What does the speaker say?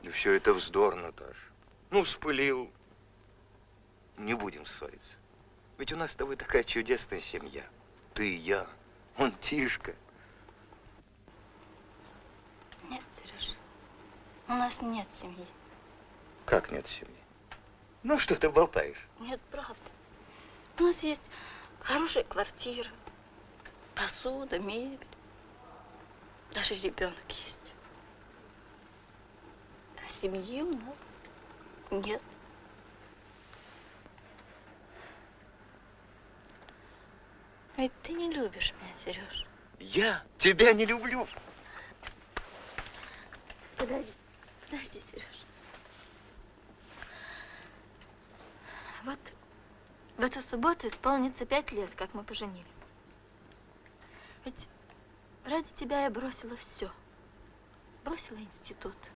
Да все это вздор, Наташа. Ну, вспылил. Не будем ссориться. Ведь у нас с тобой такая чудесная семья. Ты и я, он Тишка. Нет, Сереж, у нас нет семьи. Как нет семьи? Ну, что ты болтаешь? Нет, правда. У нас есть хорошая квартира, посуда, мебель. Даже ребенок есть. А семьи у нас нет. Ведь ты не любишь меня, Сереж. Я тебя не люблю. Подожди, Сереж. Вот в эту субботу исполнится 5 лет, как мы поженились. Ведь ради тебя я бросила все. Бросила институт.